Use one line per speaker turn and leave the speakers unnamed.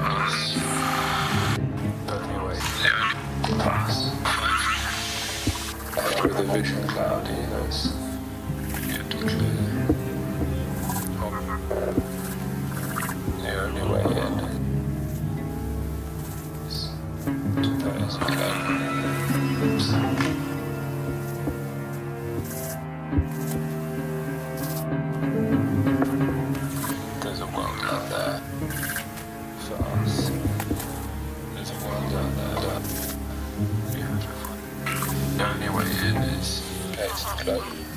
pass. Anyway, pass. With the vision cloudy, that's good to clear. The only way in is to pass There's a world out there for us. There's a world out there. Beautiful. The only way in is gates closed.